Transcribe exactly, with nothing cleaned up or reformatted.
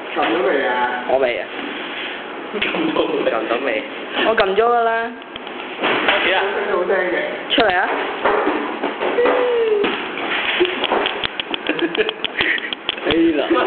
撳咗未啊？ 我未啊。 撳到未？ 撳到未？我撳咗㗎啦。 開始啦！ 好聽嘅。 出嚟啊！ 哎啦！